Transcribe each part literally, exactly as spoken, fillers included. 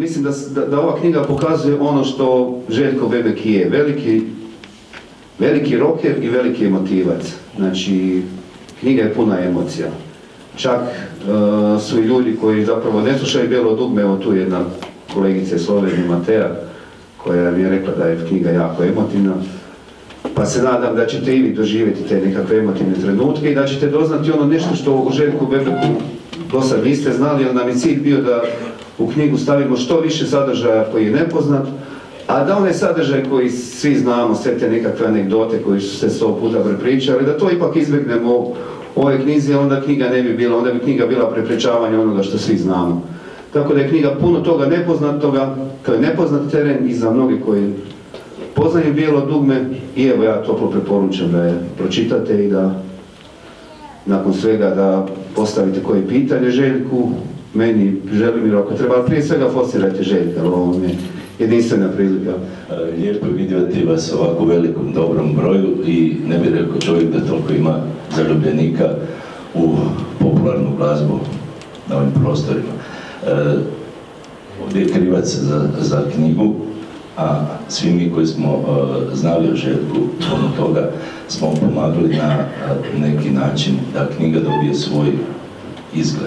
mislim da, da, da ova knjiga pokazuje ono što Željko Bebek je, veliki, veliki roker i veliki emotivac. Znači, knjiga je puna emocija. Čak uh, su i ljudi koji zapravo ne slušaju Bijelo dugme, evo tu je jedna kolegica iz Slovenije, Mateja, koja mi je rekla da je knjiga jako emotivna. Pa se nadam da ćete i vi doživjeti te nekakve emotivne trenutke i da ćete doznati ono nešto što u Željku Bebeku do sad niste znali, jer nam je cilj bio da u knjigu stavimo što više sadržaja koji je nepoznat, a da onaj sadržaj koji svi znamo, sve te nekakve anegdote koji su se sto puta prepričali, da to ipak izbjegnemo u ovoj knjizi, onda knjiga ne bi bila, onda bi knjiga bila prepričavanje onoga što svi znamo. Tako da je knjiga puno toga nepoznatoga, to je nepoznat teren i za mnogi koji poznaju Bijelo dugme, i evo ja toplo preporučam da je pročitate i da nakon svega da postavite koje pitanje Željku, meni, Želimir, ako treba, ali prije svega forsirajte Željka, ali ovo mi je jedinstvena prilika. Lijepo je vidjeti vas u ovako velikom dobrom broju i ne bi rekao čovjek da toliko ima zaljubljenika u popularnu glazbu na ovim prostorima. E, ovdje je krivac za, za knjigu, a svi mi koji smo uh, znali o Željku puno toga smo pomagali na uh, neki način da knjiga dobije svoj izgled.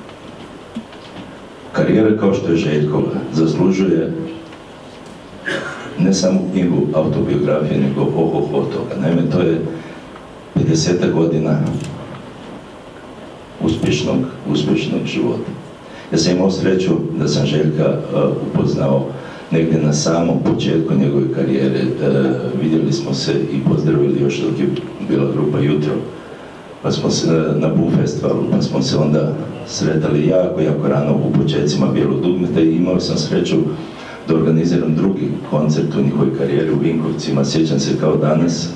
Karijera kao što je Željkova zaslužuje ne samo knjigu autobiografije, nego ohoho toga. Naime, to je pedeset godina uspješnog, uspješnog života. Ja sam imao sreću da sam Željka uh, upoznao negdje na samom početku njegove karijere. E, vidjeli smo se i pozdravili još dok je bila grupa Jutro, pa smo se na Bu festivalu, pa smo se onda sretali jako, jako rano u početcima Bijelog dugmeta i imao sam sreću da organiziram drugi koncert u njihovoj karijeri u Vinkovcima, sjećam se kao danas,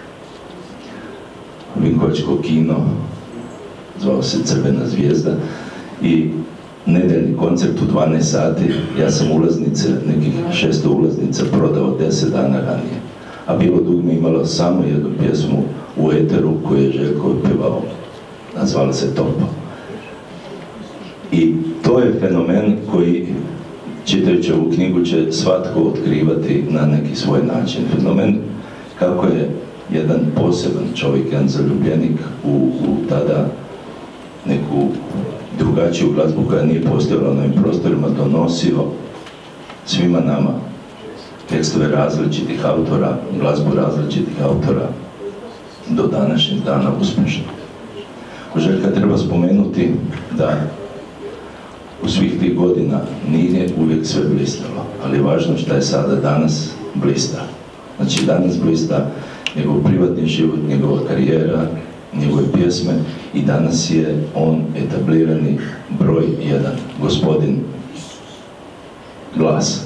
Vinkovačko kino, zvao se Crvena zvijezda, i nedeljni koncert u dvanaest sati, ja sam ulaznice, nekih šesto ulaznica prodao deset dana ranije. A Bijelo dugme imalo samo jednu pjesmu u eteru koju je Željko pjevao, nazvala se Topo. I to je fenomen koji, čitajući ovu knjigu, će svatko otkrivati na neki svoj način. Fenomen kako je jedan poseban čovjek, jedan zaljubljenik u, u tada neku drugačiju glazbu koja nije postojala na ovim prostorima donosio svima nama tekstove različitih autora, glazbu različitih autora do današnjeg dana uspješno. U Željka treba spomenuti da u svih tih godina nije uvijek sve blistalo, ali je važno što je sada danas blista. Znači danas blista njegov privatni život, njegova karijera, njegove pjesme, i danas je on etablirani broj jedan, gospodin glas.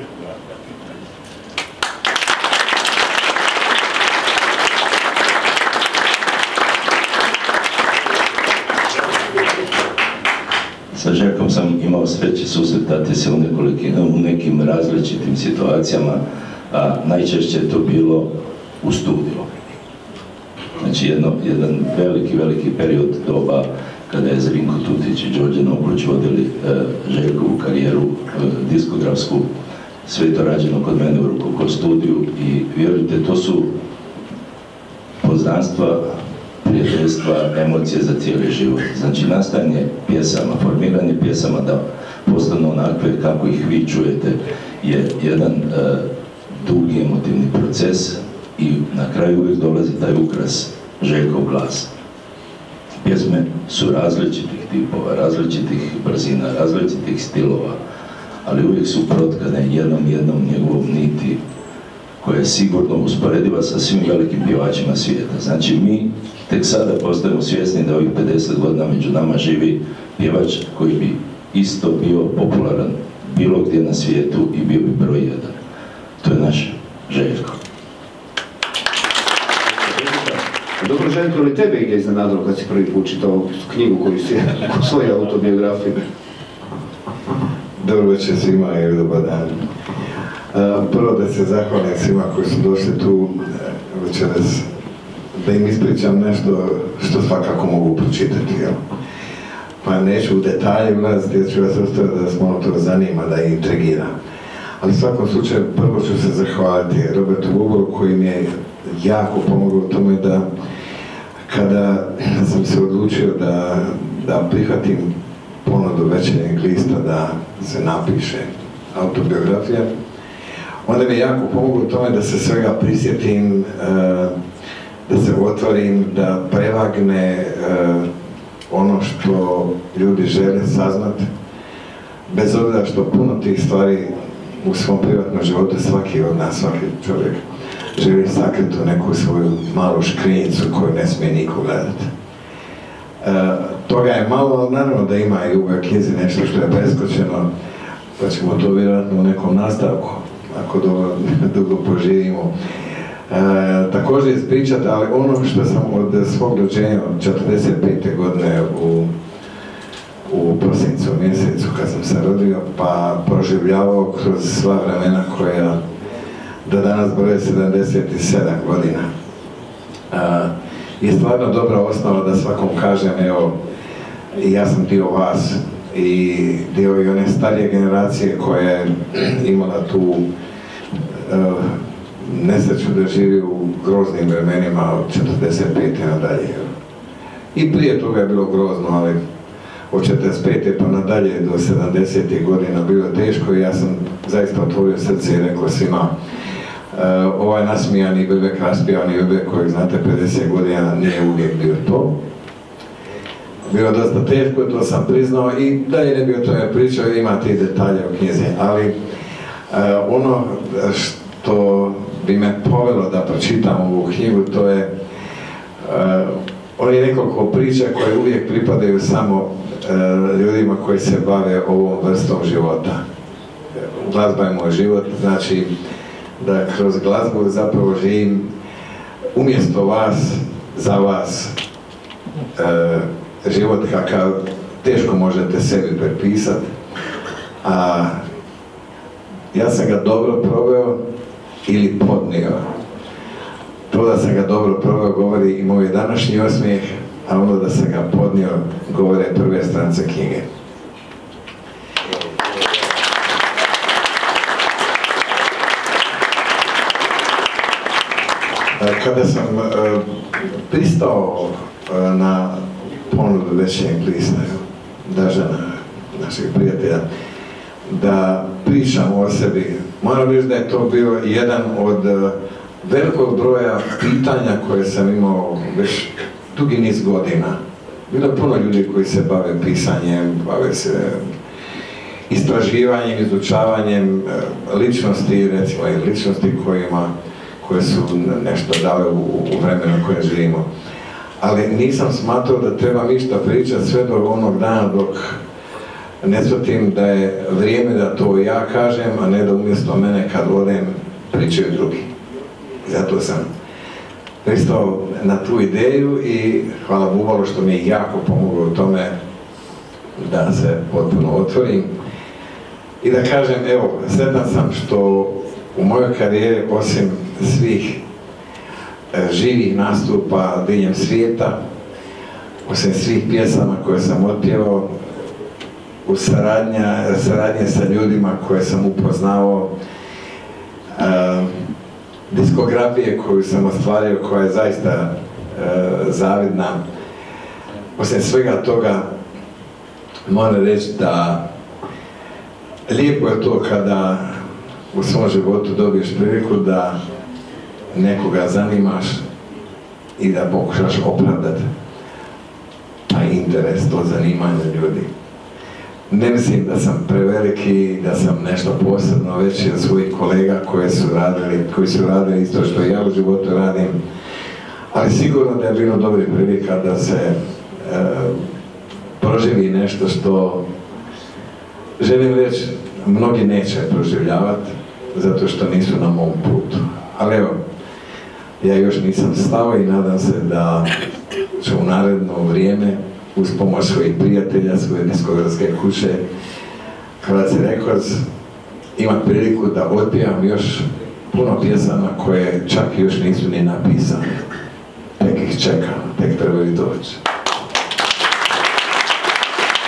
Sa Željkom sam imao sreće susretati se u, u nekim različitim situacijama, a najčešće je to bilo u studiju. Znači jedno, jedan veliki, veliki period doba kada je Zrinko Tutić i Đorđe Nokluć vodili e, Željkovu karijeru e, diskografsku, sve je to rađeno kod mene u Rukoko studiju i vjerujte, to su poznanstva, prijateljstva, emocije za cijeli život. Znači nastajanje pjesama, formiranje pjesama da postanu onakve kako ih vi čujete je jedan e, dugi emotivni proces i na kraju uvijek dolazi taj ukras Željkov glas. Pjesme su različitih tipova, različitih brzina, različitih stilova, ali uvijek su protkane jednom jednom njegovom niti koja je sigurno usporediva sa svim velikim pjevačima svijeta. Znači mi tek sada postajemo svjesni da ovih pedeset godina među nama živi pjevač koji bi isto bio popularan bilo gdje na svijetu i bio bi broj jedan. To je naš Željko. Dobro, Željko, li tebe gdje iznenadilo kad si prvi put čitao knjigu koju si u svojoj autobiografiji? Dobro večer svima i dobar dan. Prvo da se zahvalim svima koji su došli tu večeras, da im ispričam nešto što svakako mogu pročitati. Jel? pa neću u detalje ulaziti jer ću vas ostaviti da vas malo to zanima, da ih intrigira. Ali u svakom slučaju prvo ću se zahvaliti Robertu Buboru koji mi je jako pomogao u tome da kada sam se odlučio da, da prihvatim ponudu Večernjeg lista da se napiše autobiografija, onda mi je jako pomogao u tome da se svega prisjetim, da se otvorim, da prevagne ono što ljudi žele saznati, bez obzira što puno tih stvari u svom privatnom životu svaki od nas, svaki čovjek želi sakriti u neku svoju malu škrinjicu koju ne smije niko gledati. E, toga je malo, ali naravno da ima i u ovoj knjizi nešto što je preskočeno, pa ćemo to vjerojatno u nekom nastavku, ako dugo, dugo poživimo. E, također ispričati, ali ono što sam od svog rođenja od četrdeset pete godine u, u prosincu mjesecu kad sam se rodio, pa proživljavao kroz sva vremena koja do danas broje sedamdeset sedam godina. E, je stvarno dobra osnova da svakom kažem, evo, ja sam dio vas i dio i one starije generacije koja je imala tu e, nesreću da živi u groznim vremenima od četrdeset pete nadalje. I prije toga je bilo grozno, ali od četrdeset pete pa nadalje do sedamdesetih godina bilo teško i ja sam zaista otvorio srce i rekao svima uh, ovaj nasmijani bebek, raspijani bebek kojeg znate pedeset godina nije uvijek bio to. Bilo dosta teško, to sam priznao i dalje ne bi o tome pričao, imate i detalje u knjizi, ali uh, ono što bi me povelo da pročitam ovu knjigu, to je uh, oni nekoliko priča koje uvijek pripadaju samo uh, ljudima koji se bave ovom vrstom života. Glazba je moj život, znači da kroz glazbu zapravo živim umjesto vas, za vas, uh, život kakav teško možete sebi prepisati, a ja sam ga dobro proveo ili podnio. To da sam ga dobro proveo govori i moj današnji osmijeh, a ono da sam ga podnio govore prve stranice knjige. Kada sam uh, pristao uh, na ponudu Večernjeg lista, Dažana, našeg prijatelja, da pričam o sebi, moram reći da je to bio jedan od uh, velikog broja pitanja koje sam imao već dugi niz godina. Bilo je puno ljudi koji se bave pisanjem, bave se istraživanjem, izučavanjem uh, ličnosti, recimo i ličnosti kojima, koje su nešto dale u, u vremenu u kojem živimo. Ali nisam smatrao da trebam išta pričati sve do onog dana dok ne shvatim da je vrijeme da to ja kažem, a ne da umjesto mene kad odem pričaju drugi. Zato sam pristao na tu ideju i hvala Bubalu što mi je jako pomoglo u tome da se potpuno otvorim. I da kažem, evo, sretan sam što u mojoj karijeri, osim svih e, živih nastupa diljem svijeta, osim svih pjesama koje sam otpjevao, u saradnja, saradnje sa ljudima koje sam upoznao, e, diskografije koju sam ostvario, koja je zaista e, zavidna. Osim svega toga, moram reći da lijepo je to kada u svom životu dobiješ priliku da nekoga zanimaš i da pokušaš opravdati taj interes, to zanimanje ljudi. Ne mislim da sam preveliki, da sam nešto posebno veći od svojih kolega koji su radili, koji su radili isto što ja u životu radim, ali sigurno da je bilo dobrih prilika da se e, proživi nešto što, želim reći, mnogi neće proživljavati zato što nisu na mom putu. Ali evo, ja još nisam stao i nadam se da će u naredno vrijeme uz pomoć svojih prijatelja, svoje diskografske kuće Hrvatski Records imati priliku da otpjevam još puno pjesama koje čak još nisu ni napisane. Tek ih čekam, tek trebaju doći.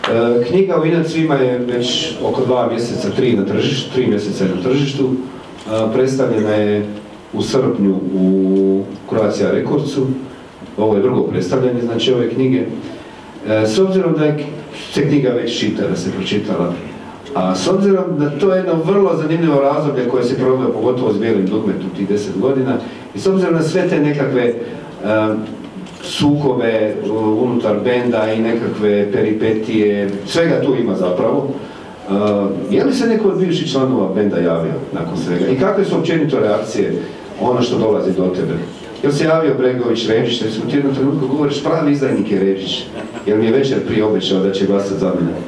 E, knjiga u Inac svima je već oko dva mjeseca, tri na tržištu, tri mjeseca je na tržištu. E, predstavljena je u srpnju u Croatia Recordsu. Ovo je drugo predstavljanje, znači, ove knjige. E, s obzirom da je se knjiga već čita, da se pročitala, a s obzirom da to je jedno vrlo zanimljivo razdoblje koje se proveo pogotovo s Bijelim dugmetom tih deset godina, i s obzirom na sve te nekakve uh, sukobe uh, unutar benda i nekakve peripetije, svega tu ima zapravo, uh, je li se neko od bivših članova benda javio nakon svega i kakve su općenito reakcije ono što dolazi do tebe? Jel se javio Bregović, Režić, da smo ti jednom trenutku govoriš pravi izdajnik je Režić, jer mi je večer prije obećao da će glasati za mene.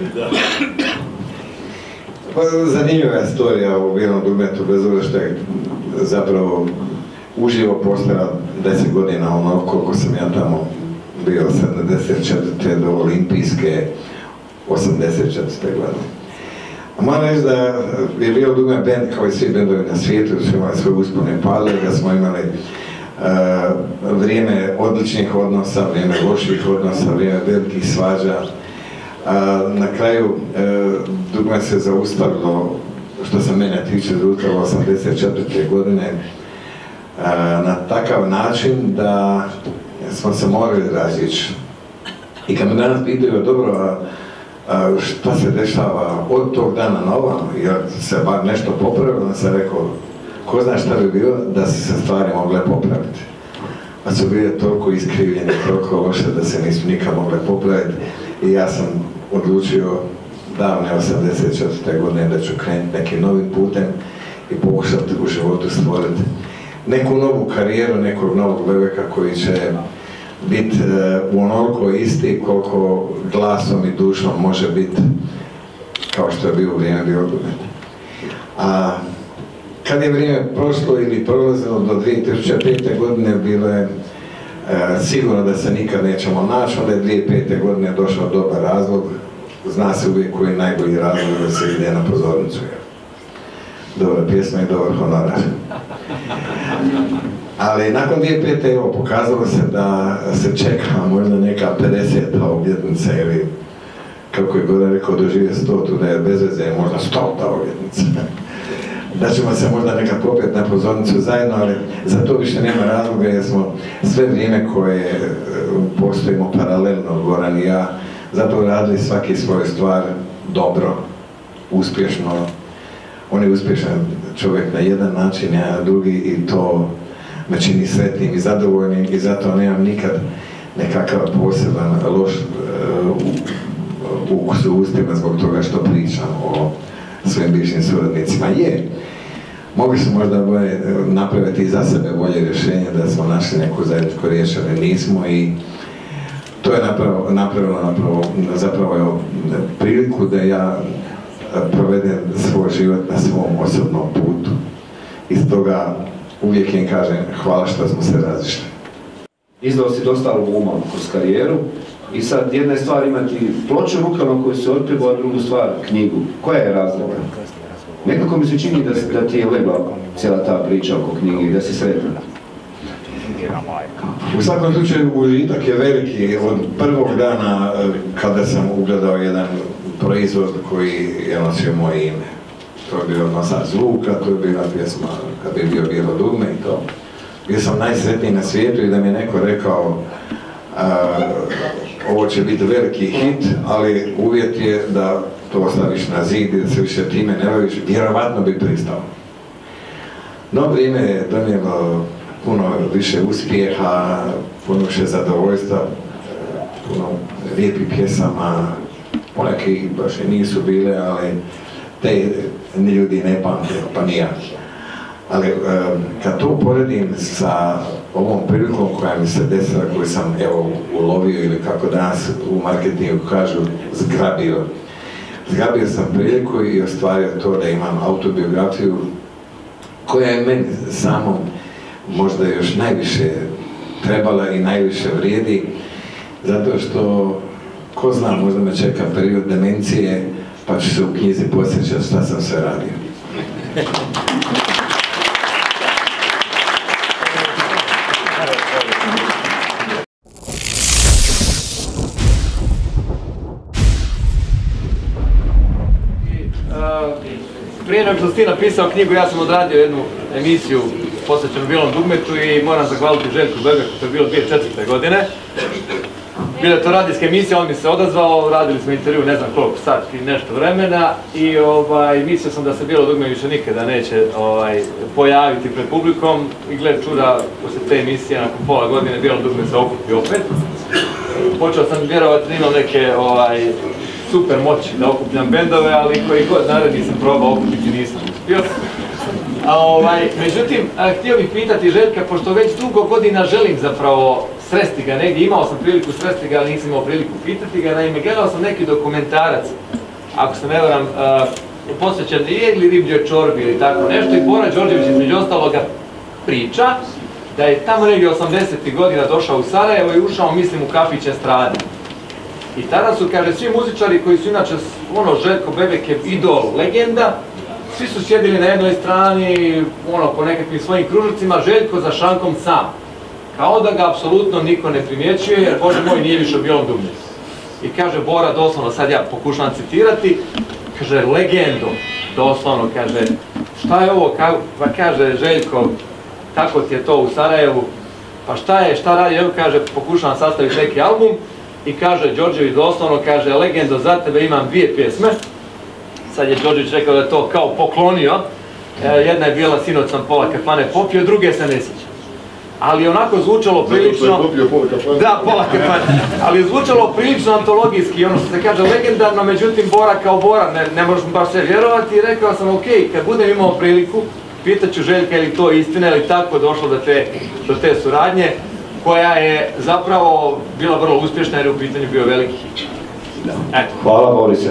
Pa, zanimljiva je storija u Bijelom dugmetu, bez obzira što je zapravo uživo postojala deset godina, ono koliko sam ja tamo bio, sedamdeset četvrte do olimpijske osamdeset četvrte godine. A moram reći da je Bijelo dugme bend kao i svi bendovi na svijetu, su imali svoje uspone i padove, da smo imali uh, vrijeme odličnih odnosa, vrijeme loših odnosa, vrijeme velikih svađa. A, na kraju e, dugme se zaustavilo, što se mene tiče, zaustavilo osamdeset četvrte godine a, na takav način da smo se morali razići. I kad me danas pitaju, dobro, a, a, šta se dešava od tog dana na ovam, jer se bar nešto popravilo, onda sam rekao, ko zna šta bi bilo da se se stvari mogle popraviti. A su bile toliko iskrivljene, toliko loše da se nisu nikad mogle popraviti. I ja sam odlučio davne osamdeset četvrte godine da ću krenuti nekim novim putem i pokušati u životu stvoriti neku novu karijeru, nekog novog bebeka koji će biti uh, onoliko isti koliko glasom i dušom može biti kao što je bio u vrijeme Bijelog dugmeta. A kad je vrijeme prošlo ili prolazilo do dvije tisuće pete. godine, bilo je E, sigurno da se nikad nećemo naći, onda je dvije tisuće pete. godine došao dobar razlog, zna se uvijek koji je najbolji razlog da se ide na pozornicu. Dobra pjesma i dobar honorar. Ali nakon dvije tisuće pete. evo, pokazalo se da se čeka možda neka pedeseta obljetnica ili, kako je Goran rekao, doživio stotu, da je bez veze možda stota obljetnica. Da ćemo se možda nekad popet na pozornicu zajedno, ali za to više nema razloga jer smo sve vrijeme koje postojimo paralelno, Goran i ja, zato radili svaki svoju stvar dobro, uspješno. On je uspješan čovjek na jedan način, ja na drugi, i to me čini sretnim i zadovoljnim, i zato nemam nikad nekakav poseban loš ukus u ustima zbog toga što pričam o svojim bivšim suradnicima. Je, mogli smo možda bolje napraviti i za sebe bolje rješenje, da smo našli neku zajedničku riječ, ali nismo, i to je napravilo, napravilo napravo, zapravo je priliku da ja provedem svoj život na svom osobnom putu. I stoga uvijek im kažem hvala što smo se razišli. Izdao si dosta albuma kroz karijeru i sad jedna je stvar imati ploču u rukama koju se otpjeva, a drugu stvar knjigu. Koja je razlika? Nekako mi se čini da, da ti je legla cijela ta priča oko knjige i da si sretan. U svakom slučaju užitak je veliki od prvog dana kada sam ugledao jedan proizvod koji je nosio moje ime. To je bio Nosač zvuka, to je bila pjesma kad je bio Bijelo dugme i to. Bio sam najsretniji na svijetu i da mi je neko rekao a, ovo će biti veliki hit, ali uvjet je da to ostaviš na zid i da se više time ne baviš, vjerovatno bi pristao. No, vrijeme je donijelo puno više uspjeha, puno više zadovoljstva, puno lijepih pjesama, poneki baš i nisu bile, ali te ni ljudi ne pamte, pa ni ja. Ali kad to poredim sa ovom prilikom koja mi se desila, koju sam evo ulovio ili kako danas u marketingu kažu, zgrabio. Zgrabio sam priliku i ostvario to da imam autobiografiju koja je meni samo možda još najviše trebala i najviše vrijedi, zato što, ko zna, možda me čeka period demencije, pa ću se u knjizi podsjećati šta sam sve radio. prije nego što si ti napisao knjigu, ja sam odradio jednu emisiju posvećenu Bijelom dugmetu i moram zahvaliti Željku Bebeku, to je bilo dvije tisuće četvrte. godine. Bila je to radijska emisija, on mi se odazvao, radili smo intervju ne znam koliko sati i nešto vremena i ovaj, mislio sam da se Bijelo dugme više nikada neće ovaj, pojaviti pred publikom i gled čuda, posle te emisije, nakon pola godine Bijelo dugme se okupi opet. Počeo sam vjerovati da imam neke ovaj, super moći da okupljam bendove, ali koji god naredni sam probao okupiti, nisam uspio. A, ovaj, međutim, a, htio bih pitati Željka, pošto već dugo godina želim zapravo sresti ga negdje, imao sam priliku sresti ga, ali nisam imao priliku pitati ga, naime, gledao sam neki dokumentarac, ako se ne varam, posvećen ili ribljoj čorbi ili tako nešto, i Bora Đorđević između ostaloga priča da je tamo negdje osamdesetih godina došao u Sarajevo i ušao, mislim, u kafić Estrade. I tada su, kaže, svi muzičari koji su inače, ono, Željko Bebek je idol, legenda, svi su sjedili na jednoj strani, ono, po nekakvim svojim kružicima, Željko za šankom sam. Kao da ga apsolutno niko ne primjećuje, jer, Bože moj, nije više u Bijelom dugme. I kaže Bora, doslovno, sad ja pokušavam citirati, kaže, legendom, doslovno, kaže, šta je ovo, pa kaže Željko, tako ti je to u Sarajevu, pa šta je, šta radi, evo, kaže, pokušavam sastaviti neki album, i kaže Đorđević doslovno, kaže, legendo, za tebe imam dvije pjesme. Sad je Đorđević rekao da je to kao poklonio. Jedna je bila Sinoć sam pola kafane popio, druge se ne sjećam. Ali je onako zvučalo prilično... Zato što je popio pola kafane. Da, pola kafane. Ali je zvučalo prilično antologijski, ono što se kaže legendarno, međutim Bora kao Bora, ne, ne možemo baš sve vjerovati, i rekao sam, ok, kad budem imao priliku, pitaću Željka je li to istina ili tako došlo do te, do te suradnje, koja je zapravo bila vrlo uspješna jer je u pitanju bio veliki hit. Hvala, Borise.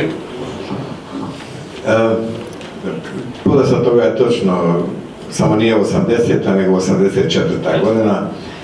Podosta toga je točno, samo nije osamdeseta nego osamdeset četvrta. godina.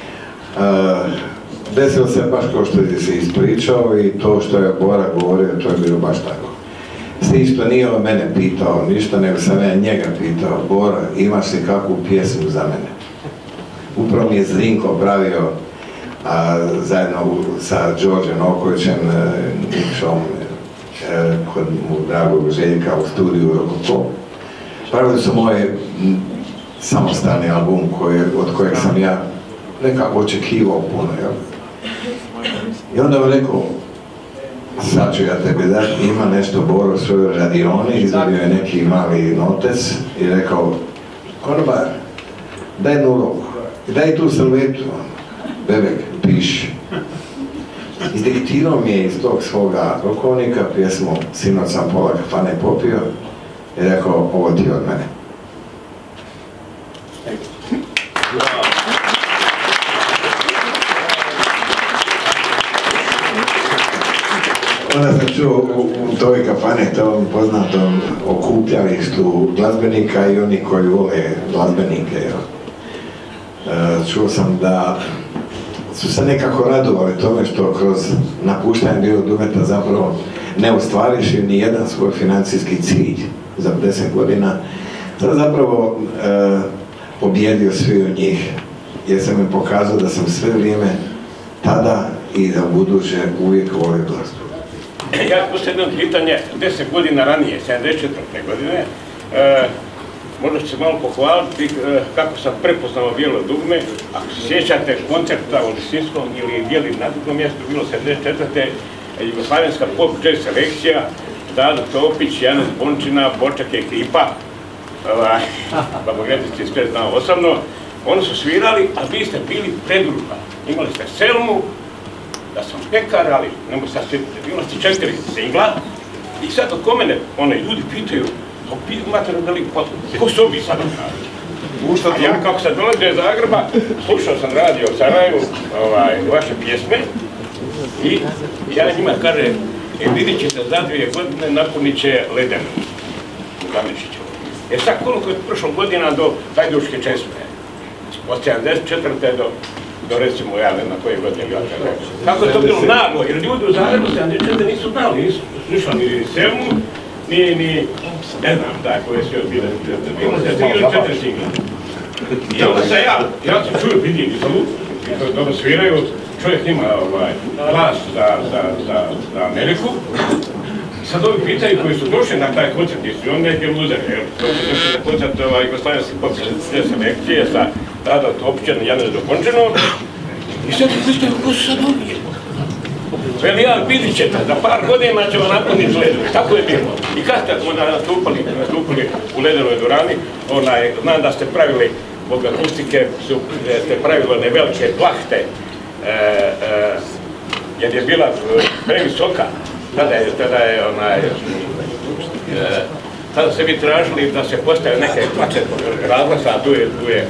Desilo se baš kao što je se ispričao i to što je Bora govorio, to je bilo baš tako. S tim što nije on mene pitao ništa, nego sam ja njega pitao, Bora, imaš li kakvu pjesmu za mene? Upravo mi je Zrinko pravio a, zajedno u, sa Đorđem Okovićem, Nikšom, e, kod mu dragog Željka u studiju Rokoko. Pravili su moje samostalni album koji, od kojeg sam ja nekako očekivao puno. Jel? I onda vam rekao, sad ću ja tebi dati, ima nešto Boro u svojoj radioni, izvadio je neki mali notes i rekao, konobar, daj jednu ulogu. I daj tu salvetu, Bebek, piši. Izdiktirao mi je iz tog svoga rokovnika pjesmu Sinoć sam pola kafane popio i rekao, ovo ti od mene. Onda sam čuo u, u toj kafane, tom poznatom okupljalištu glazbenika i oni koji vole glazbenike. Jel? Čuo sam da su se nekako radovali tome što kroz napuštanje Bijelog dugmeta zapravo ne ostvariš ni jedan svoj financijski cilj za deset godina. Sad zapravo e, pobjedio svi od njih, jer sam im pokazao da sam sve vrijeme tada i da buduće uvijek volio glazbu. Ja posljedno pitanje, deset godina ranije, sedamdeset četvrte. godine, e, možda ću se malo pohvaliti kako sam prepoznao Bijelo dugme. Ako se sjećate koncerta u Lisinskom ili Bijeli na drugom mjestu, bilo sedamdeset četvrte. Jugoslavenska pop jazz selekcija, Dado Topić, Janez Bončina, Bočak ekipa, Babo Gretić je sve znao osobno. Oni su svirali, a vi ste bili predgrupa. Imali ste Selmu, da sam pekar, ali ne mogu sad sjetiti, bilo ste četiri singla. I sad oko mene, one ljudi pitaju, imate velik potpuno, ko su ovi sada? A ja kako sam dolazio iz Zagreba, slušao sam radio u Sarajevu, vaše pjesme i ja njima kažem, e vidit ćete za dvije godine napunit će Ledenu u Gamišiću. E sad koliko je prošlo godina do Hajduške česme, od sedamdeset četvrte do do recimo ja ne na koje godine ja kažem. Kako je to bilo naglo, jer ljudi u Zagrebu sedamdeset četvrte nisu znali, nisu slušali ni Selmu, ni, ni, ne znam, da, koje su još bile, bilo se tri ili četiri singla. I onda sam ja, ja sam čuo, vidim, nisam lupo, dobro sviraju, čovjek ima ovaj, glas za, za, za, za Ameriku, Sad ovi pitaju koji su došli na taj koncert, jesu on neke luzere, jel? Došli na koncert Jugoslavenski popis selekcije sa Rada Topčan i Janez Dokončanom. I sad ti pitaju, ko su sad ovi? Veli, ja, vidit ćete, za par godina ćemo napuniti ledove. Tako je bilo. I kad ste nastupali, nastupili u ledenoj dvorani, znam da ste pravili, zbog akustike, ste pravili one velike plahte, jer je bila previsoka. Tada je, tada je, onaj, tada ste vi tražili da se postave neke plaće razglasa, a tu je, tu je,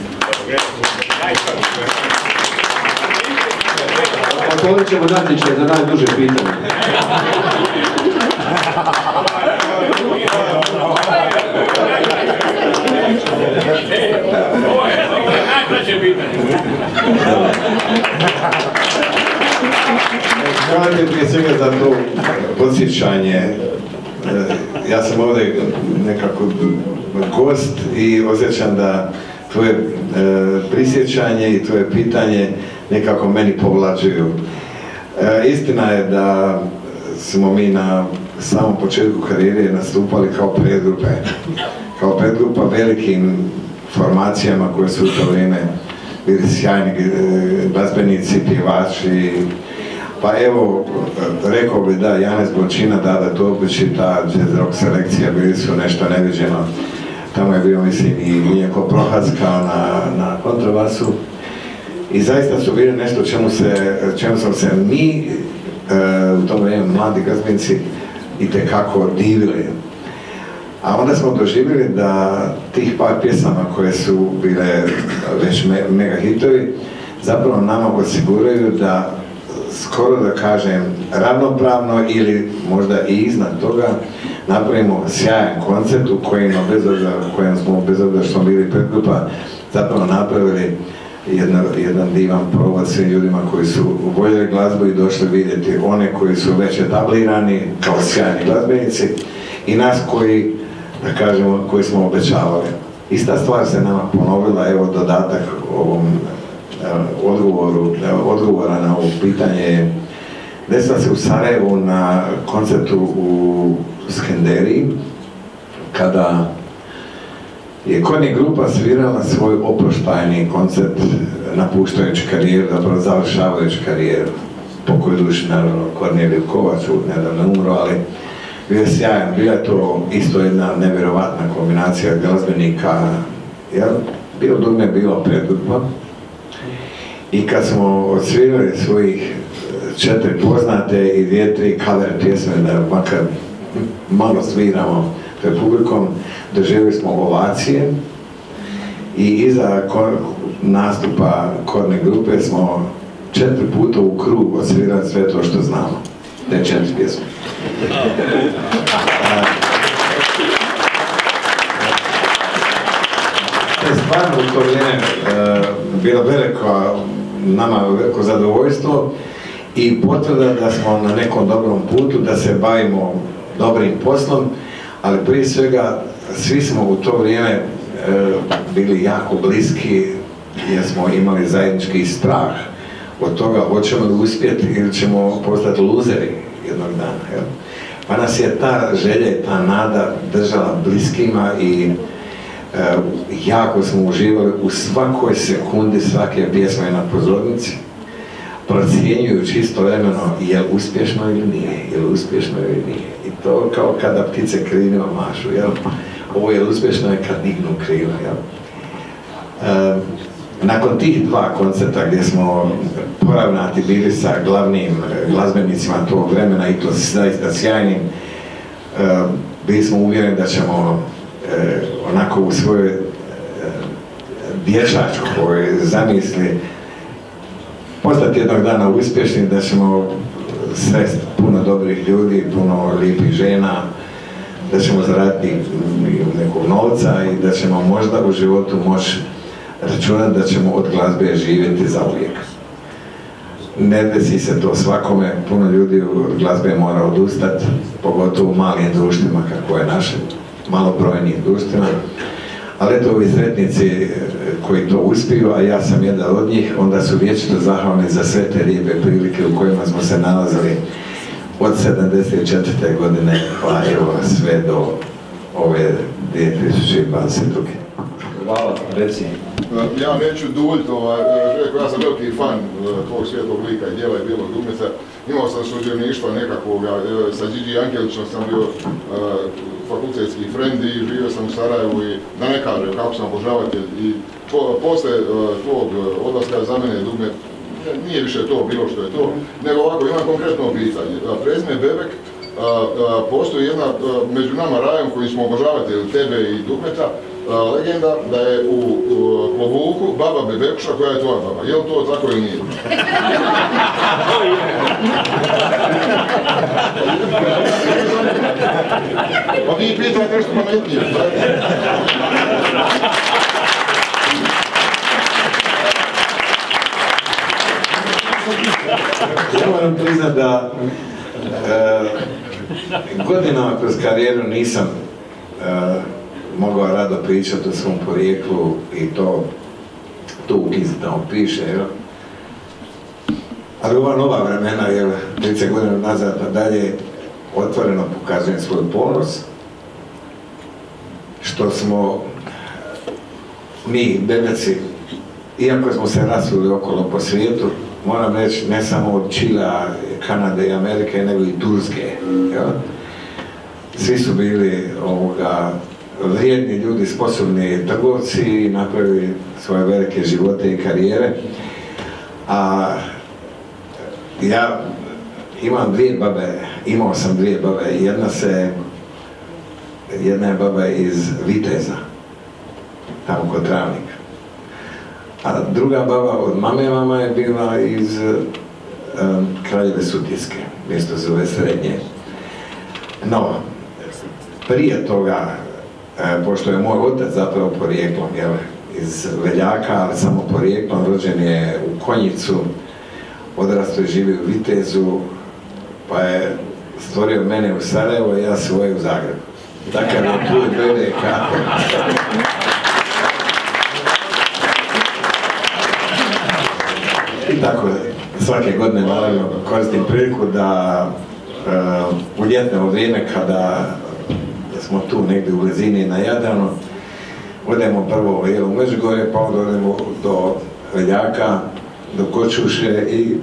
Otvorit ćemo natječaj za najduže pitanje. Ovo je najkraće pitanje. Hvala ti prije svega za to podsjećanje. Ja sam ovdje nekako gost i osjećam da tvoje prisjećanje i tvoje pitanje nekako meni povlađuju. Istina je da smo mi na samom početku karijere nastupali kao predgrupe. Kao predgrupa velikim formacijama koje su u to vrijeme bili sjajni glazbenici, pjevači. Pa evo, rekao bi da Janez Bočina, Dada Topić i ta jazz rock selekcija bili su nešto neviđeno. Tamo je bio, mislim, i Miljenko Prohacka na, na kontrabasu. I zaista su bili nešto čemu, se, čemu smo se mi, e, u tom vrijeme mladi glazbenici, itekako divili. A onda smo doživjeli da tih par pjesama koje su bile već me, mega hitovi, zapravo nama osiguraju da skoro da kažem ravnopravno ili možda i iznad toga napravimo sjajan koncert u kojem, bez obzira, u kojem smo, bez obzira što smo bili predgrupa, zapravo napravili Jedna, jedan divan provod svim ljudima koji su voljeli glazbu i došli vidjeti one koji su već etablirani kao sjajni glazbenici i nas koji, da kažemo, koji smo obećavali. Ista stvar se nama ponovila, evo dodatak ovom uh, odgovoru, uh, odgovora na ovo pitanje. Desila se u Sarajevu na koncertu u Skenderiji, kada je Korni grupa svirala svoj oproštajni koncert napuštajući karijeru, zapravo završavajući karijeru. Pokoj duši, naravno, Korneliju Kovaču, nedavno umro, ali bio je sjajan. Bila je to isto jedna nevjerovatna kombinacija glazbenika. Ja, bilo dugme, bilo predgrupa. I kad smo odsvirali svojih četiri poznate i dvije, tri cover pjesme, da makar malo sviramo pred publikom, doživjeli smo ovacije i iza nastupa Korne grupe smo četiri puta u krug odsvirali sve to što znamo. Te četiri pjesme. To je stvarno u to vrijeme bilo veliko, nama veliko zadovoljstvo i potvrda da smo na nekom dobrom putu, da se bavimo dobrim poslom, ali prije svega svi smo u to vrijeme e, bili jako bliski jer smo imali zajednički strah od toga hoćemo li uspjeti ili ćemo postati luzeri jednog dana. Jel? Pa nas je ta želja i ta nada držala bliskima i e, jako smo uživali u svakoj sekundi svake pjesme na pozornici, procjenjujući istovremeno je li uspješno ili nije, je li uspješno ili nije. I to kao kada ptice krilima mašu, jel? Ovo je uspješno je kad dignu krila, jel? E, nakon tih dva koncerta gdje smo poravnati bili sa glavnim glazbenicima tog vremena i to zaista sjajnim, e, bili smo uvjereni da ćemo e, onako u svojoj e, dječačkoj zamisli postati jednog dana uspješni, da ćemo sresti puno dobrih ljudi, puno lijepih žena, da ćemo zaraditi nekog novca i da ćemo možda u životu moći računati da ćemo od glazbe živjeti zauvijek. Ne desi se to svakome, puno ljudi od glazbe mora odustati, pogotovo u malim društvima kako je naše, malobrojnijim društvima. Ali eto, ovi sretnici koji to uspiju, a ja sam jedan od njih, onda su vječito zahvalni za sve te lijepe prilike u kojima smo se nalazili od sedamdeset četvrte godine pa evo sve do ove dvije tisuće dvadeset druge. Hvala, reci. Ja neću duljiti, ovaj, Željko, ja sam veliki fan tvojeg svijetlog lika i djela i bijelog dugmeca. Imao sam suđeništva nekakvog, sa Điđi Jankeljićom sam bio fakultetski frend i živio sam u Sarajevu i da ne kažem kako sam obožavatelj. I posle tvog odlaska za mene dugme, nije više to bilo što je to, nego ovako imam konkretno pitanje. Prezime Bebek, postoji jedna među nama rajon koji smo obožavatelji tebe i dugmeta, legenda da je u Klobuku baba Bebekuša koja je tvoja baba. Je li to tako ili nije? Pa vi pitate nešto pametnije. Ja moram priznat da godinama kroz karijeru nisam mogao rado pričati o svom porijeklu i to tu u knjizi tamo piše, jel? Ali ova nova vremena, jel, trideset godina nazad pa dalje, otvoreno pokazujem svoj ponos, što smo mi, Bebeci, iako smo se rasuli okolo po svijetu, moram reći, ne samo od Čila, Kanade i Amerike, nego i Turske, jel? Svi su bili ovoga vrijedni ljudi, sposobni trgovci i napravili svoje velike živote i karijere. A ja imam dvije babe, imao sam dvije babe, jedna se, jedna je baba iz Viteza, tamo kod Travnika. A druga baba od mame mama je bila iz um, Kraljeve Sutjeske, mjesto zove Srednje. No, prije toga, e, pošto je moj otac zapravo porijeklom, jel, iz Veljaka, ali samo porijeklom, rođen je u Konjicu, odrastao i živio u Vitezu, pa je stvorio mene u Sarajevo i ja svoje u Zagrebu. Takav je put B D K. I tako, svake godine naravno koristim priliku da uh, u ljetno vrijeme kada smo tu negdje u blizini na Jadranu, odemo prvo jel, u Međugorje, pa onda odemo do Veljaka, do Kočuše i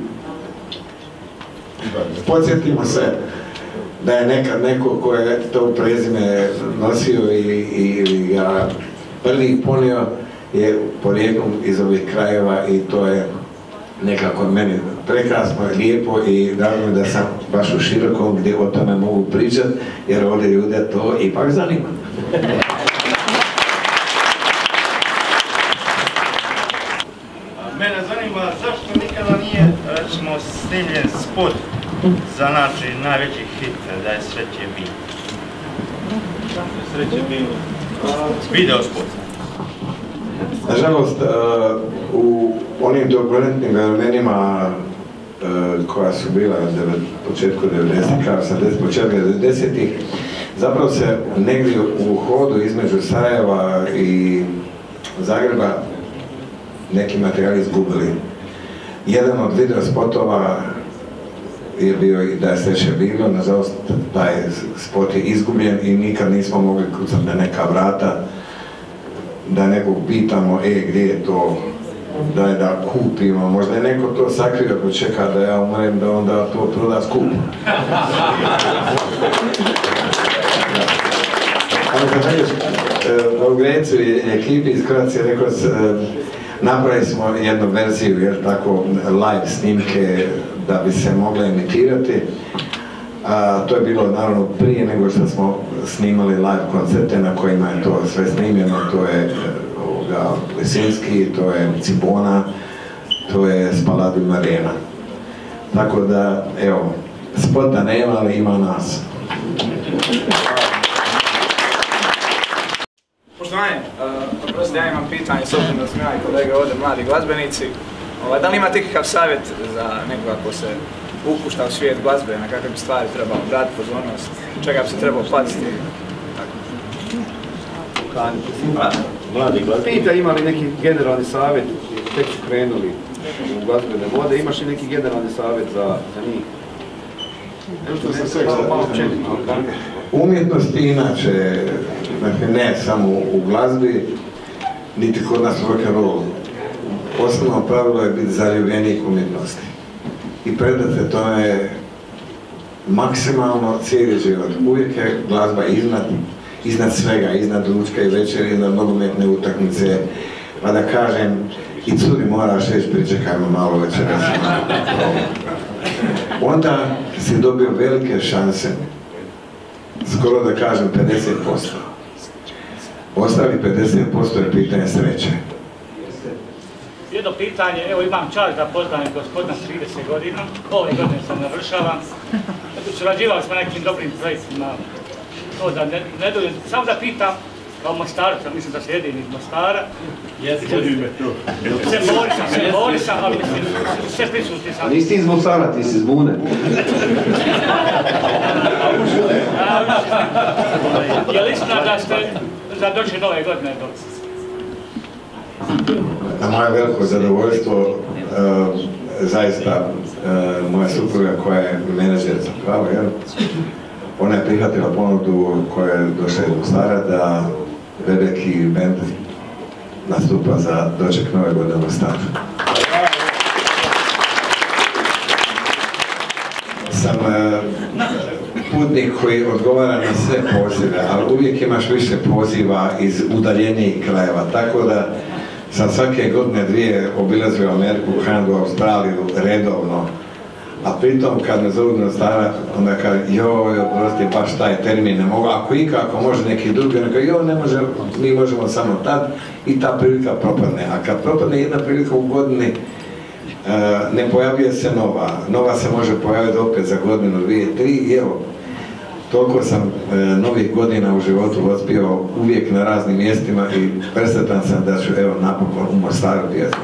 podsjetimo se da je nekad neko ko je to prezime nosio i, i ga prvi ponio je porijeklom iz ovih krajeva i to je nekako meni prekrasno, lijepo i drago mi da sam baš u širokom gdje o tome mogu pričati, jer ovdje ljude to ipak zanima. Mene zanima zašto nikada nije, recimo, snimljen spot za naši najveći hit, da je Sreće bilo. Sreće bilo. Video spot. Nažalost, u onim turbulentnim vremenima koja su bila u početku devedesetih, osamdesetih, početka devedesetih, zapravo se negdje u hodu između Sarajeva i Zagreba neki materijali izgubili. Jedan od video spotova je bio i da je Sreće bilo, nažalost taj spot je izgubljen i nikad nismo mogli kucati na neka vrata da nekog pitamo, e, gdje je to, da je da kupimo, možda je neko to sakrio ko čeka da ja umrem da onda to proda skupo. Ali kad vidiš, u Grecu i ekipi iz Kroacije rekao, napravili smo jednu verziju, jer tako, live snimke da bi se mogle emitirati. A, to je bilo naravno prije nego što smo snimali live koncerte na kojima je to sve snimljeno, to je ovoga, Lisinski, to je Cibona, to je Spaladium Arena. Tako da, evo, spota nema, ali ima nas. Poštovanje, prosto ja imam pitanje, s obzirom da smo ja i kolege ovdje mladi glazbenici. Da li imate ikakav savjet za nekoga ko se upušta u svijet glazbe, na kakve bi stvari trebalo obratiti pozornost, čega bi se trebalo paziti? Pita ima li neki generalni savjet, tek su krenuli u glazbene vode, imaš li neki generalni savjet za, za njih? Umjetnost inače, dakle ne samo u glazbi, niti kod nas rock and roll. Osnovno pravilo je biti zaljubljenik umjetnosti. I predate tome maksimalno cijeli život. Uvijek je glazba iznad, iznad svega, iznad ručka i večeri, iznad nogometne utakmice. Pa da kažem, i curi moraš reći, pričekajmo malo večeras. Onda si dobio velike šanse, skoro da kažem pedeset posto. Ostali pedeset posto je pitanje sreće. Jedno pitanje, evo imam čast da poznajem gospodina trideset godina, ove godine sam navršavam. Surađivali smo nekim dobrim projektima, to da ne, ne dođem, samo da pitam, kao Mostarca, mislim da se jedini iz Mostara. Se borisam, se borisam, ali mislim, sve prisutni sam. Nisi iz Mostara, ti si iz Bune. Je li istina da ste za doći nove godine do... Na moje veliko zadovoljstvo, zaista moja supruga koja je menadžer zapravo, ona je prihvatila ponudu koja je došla iz Mostara da Bebek i band nastupa za doček nove godine u Mostaru. Sam putnik koji odgovara na sve pozive, ali uvijek imaš više poziva iz udaljenijih krajeva, tako da sam svake godine dvije obilazio Ameriku, Kanadu, Australiju redovno, a pritom kad me zovu do Mostara, onda kaže, joj, oprosti, baš taj termin ne mogu, ako ikako može neki drugi, onda kaže, joj, ne može, mi možemo samo tad, i ta prilika propadne. A kad propadne jedna prilika u godini, ne pojavljuje se nova. Nova se može pojaviti opet za godinu, dvije, tri, i evo, toliko sam novih godina u životu ospio uvijek na raznim mjestima i presretan sam da ću, evo, napokon u Mostaru pjevati.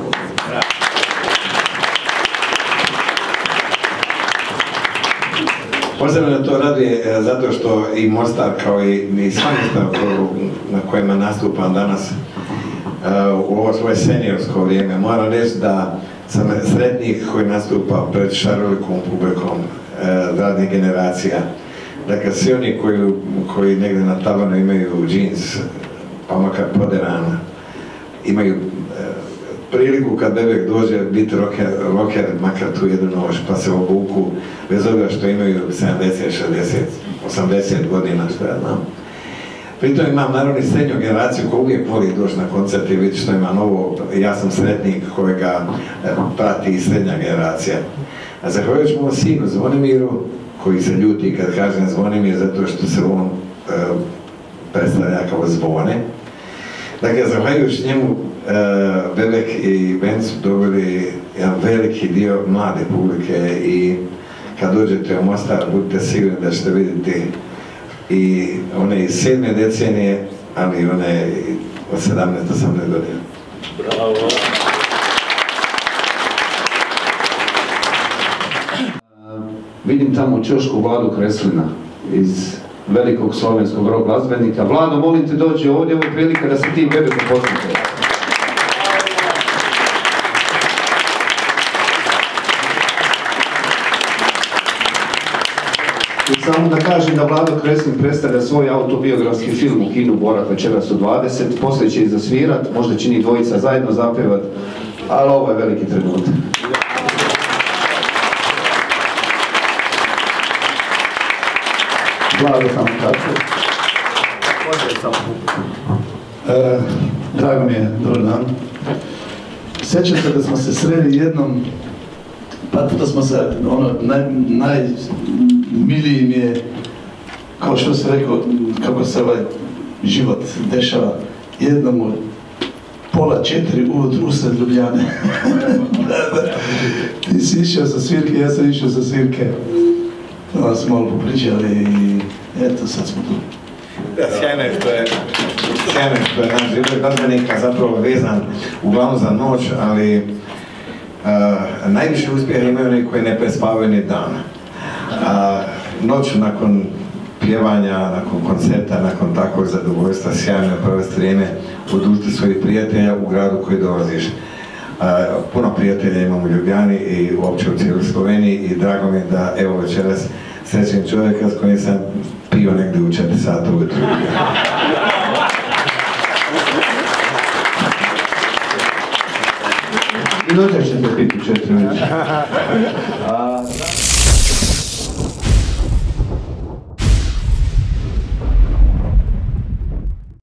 Posebno da to raduje zato što i Mostar kao i sva mjesta na kojima nastupam danas u ovo svoje seniorsko vrijeme, moram reći da sam sretnik koji nastupa pred šarolikom publikom radnih generacija. Dakle, svi oni koji, koji negdje na tavanu imaju džins, pa makar poderan, imaju priliku kad Bebek dođe biti rocker, rocker, makar tu jednu nož, pa se obuku, bez obzira što imaju sedamdeset, šezdeset, osamdeset godina, što ja znam. Pritom imam naravno i srednju generaciju koja uvijek voli doći na koncert i vidjeti što ima novo. Ja sam sretnik kojega prati i srednja generacija. A zahvaljujući mojom sinu Zvonimiru, koji se ljuti kad kažem Zvonimir, zato što se on e, predstavlja kao zvone. Dakle, zahvaljujući njemu, e, Bebek i band su dobili jedan veliki dio mlade publike i kad dođete u Mostar, budite sigurni da ćete vidjeti i one iz sedme decenije, ali i one od sedamnaeste, osamnaeste godine. Bravo! Vidim tamo čošku Vladu Kreslina iz velikog slovenskog rock glazbenika. Vlado, molim te dođi ovdje, ovo je prilika da se ti Bebek upoznate. I samo da kažem da Vlado Kreslin predstavlja svoj autobiografski film u kinu Borak večeras u dvadeset, poslije će i zasvirat, možda će ni dvojica zajedno zapevat, ali ovo je veliki trenutak. Vlado, samo kratko. E, drago mi je, dobar dan. Sjećam se da smo se sreli jednom, par puta smo se, ono, naj, najmiliji mi je, kao što se rekao, kako se ovaj život dešava, jednom od pola četiri ujutru usred Ljubljane. Ti si išao sa svirke, ja sam išao sa svirke. Onda smo malo popričali i eto, sad smo tu. Da, sjajno je što je, sjajno je što je naš život glazbenika zapravo vezan uglavnom za noć, ali uh, najviše uspjeha imaju oni koji ne prespavaju ni dana. Uh, noć nakon pjevanja, nakon koncerta, nakon takvog zadovoljstva, sjajno je provesti vrijeme u društvu svojih prijatelja u gradu koji dolaziš. Uh, puno prijatelja imam u Ljubljani i uopće u cijeloj Sloveniji i drago mi je da evo večeras sećam čovjeka s kojim sam pio negdje u četiri sata ujutro. I noća ćete piti u četiri ujutro.